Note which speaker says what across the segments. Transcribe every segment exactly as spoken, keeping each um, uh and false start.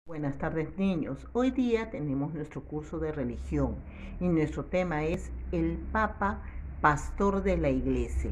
Speaker 1: Buenas tardes, niños. Hoy día tenemos nuestro curso de religión y nuestro tema es el Papa Pastor de la Iglesia.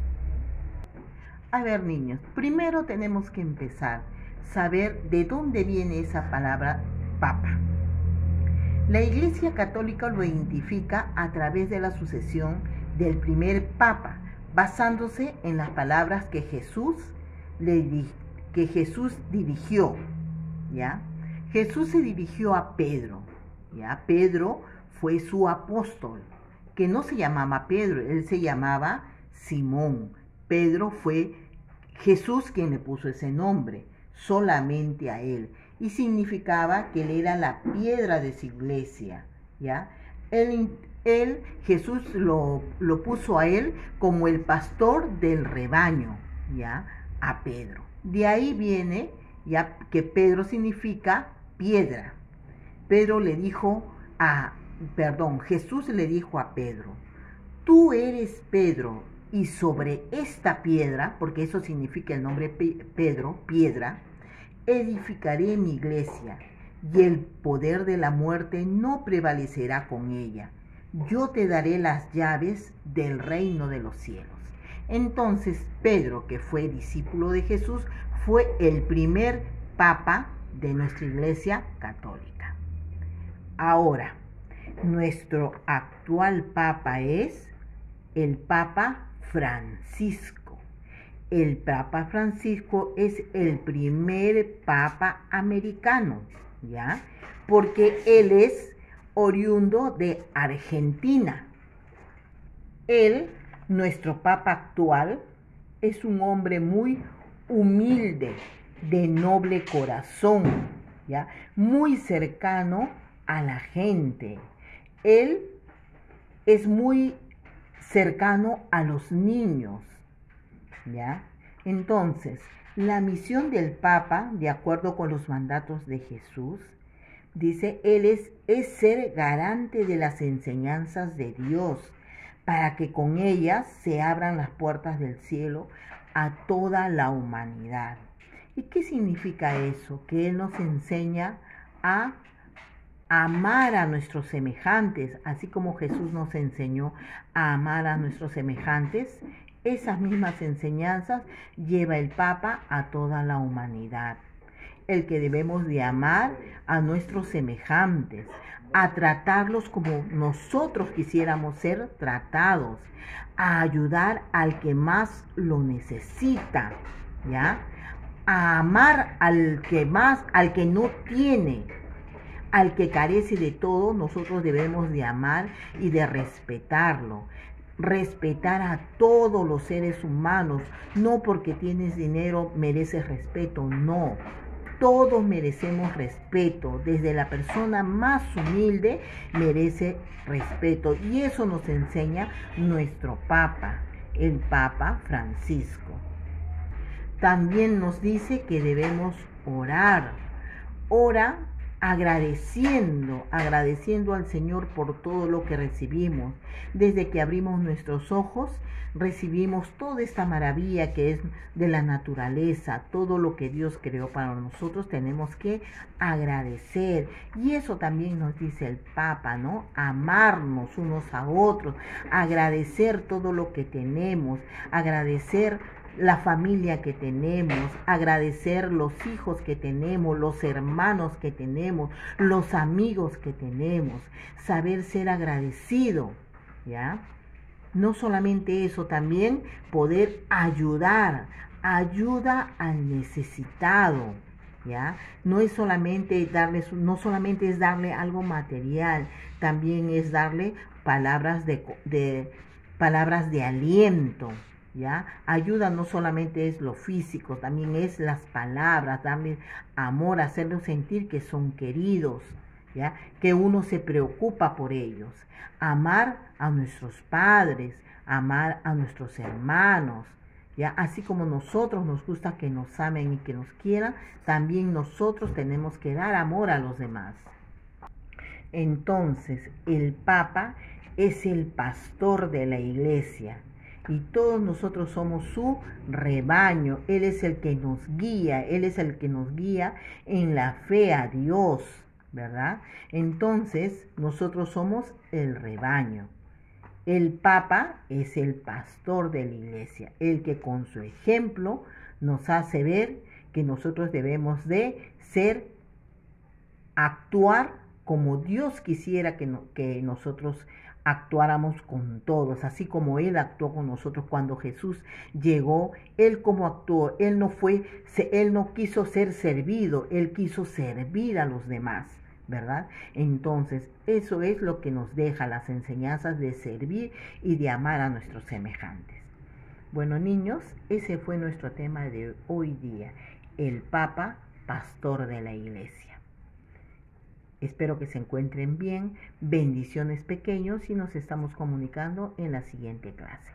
Speaker 1: A ver, niños, primero tenemos que empezar a saber de dónde viene esa palabra Papa. La Iglesia Católica lo identifica a través de la sucesión del primer Papa, basándose en las palabras que Jesús, le, que Jesús dirigió, ¿ya? Jesús se dirigió a Pedro, ¿ya? Pedro fue su apóstol, que no se llamaba Pedro, él se llamaba Simón. Pedro fue Jesús quien le puso ese nombre, solamente a él, y significaba que él era la piedra de su iglesia, ¿ya? Él, él Jesús lo, lo puso a él como el pastor del rebaño, ¿ya? A Pedro. De ahí viene, ya que Pedro significa piedra. Pedro le dijo a, perdón, Jesús le dijo a Pedro, tú eres Pedro, y sobre esta piedra, porque eso significa el nombre Pedro, piedra, edificaré mi iglesia, y el poder de la muerte no prevalecerá con ella. Yo te daré las llaves del reino de los cielos. Entonces Pedro, que fue discípulo de Jesús, fue el primer papa de nuestra iglesia católica. Ahora, nuestro actual papa es el Papa Francisco. El Papa Francisco es el primer papa americano, ¿ya? Porque él es oriundo de Argentina. Él, nuestro papa actual, es un hombre muy humilde, de noble corazón, ¿ya? Muy cercano a la gente. Él es muy cercano a los niños, ¿ya? Entonces, la misión del Papa, de acuerdo con los mandatos de Jesús, dice, él es, es ser garante de las enseñanzas de Dios, para que con ellas se abran las puertas del cielo a toda la humanidad. ¿Y qué significa eso? Que Él nos enseña a amar a nuestros semejantes, así como Jesús nos enseñó a amar a nuestros semejantes. Esas mismas enseñanzas lleva el Papa a toda la humanidad. El que debemos de amar a nuestros semejantes, a tratarlos como nosotros quisiéramos ser tratados, a ayudar al que más lo necesita, ¿ya? A amar al que más, al que no tiene, al que carece de todo. Nosotros debemos de amar y de respetarlo. Respetar a todos los seres humanos, no porque tienes dinero mereces respeto, no. Todos merecemos respeto, desde la persona más humilde merece respeto, y eso nos enseña nuestro Papa, el Papa Francisco. También nos dice que debemos orar. Ora agradeciendo, agradeciendo al Señor por todo lo que recibimos. Desde que abrimos nuestros ojos, recibimos toda esta maravilla que es de la naturaleza, todo lo que Dios creó para nosotros, tenemos que agradecer. Y eso también nos dice el Papa, ¿no? Amarnos unos a otros, agradecer todo lo que tenemos, agradecer la familia que tenemos, agradecer los hijos que tenemos, los hermanos que tenemos, los amigos que tenemos, saber ser agradecido, ¿ya? No solamente eso, también poder ayudar, ayuda al necesitado, ¿ya? No es solamente darles, no solamente es darle algo material, también es darle palabras de, de palabras de aliento, ¿ya? Ayuda no solamente es lo físico, también es las palabras, darle amor, hacerlos sentir que son queridos, ¿ya? Que uno se preocupa por ellos. Amar a nuestros padres, amar a nuestros hermanos, ¿ya? Así como nosotros nos gusta que nos amen y que nos quieran, también nosotros tenemos que dar amor a los demás. Entonces, el Papa es el pastor de la iglesia. y todos nosotros somos su rebaño. Él es el que nos guía, Él es el que nos guía en la fe a Dios, ¿verdad? Entonces, nosotros somos el rebaño. El Papa es el pastor de la iglesia, el que con su ejemplo nos hace ver que nosotros debemos de ser, actuar como Dios quisiera que, no, que nosotros actuáramos con todos, así como Él actuó con nosotros cuando Jesús llegó. Él como actuó, Él no fue, Él no quiso ser servido, Él quiso servir a los demás, ¿verdad? Entonces, eso es lo que nos deja las enseñanzas de servir y de amar a nuestros semejantes. Bueno, niños, ese fue nuestro tema de hoy día, el Papa, pastor de la iglesia. Espero que se encuentren bien. Bendiciones pequeños y nos estamos comunicando en la siguiente clase.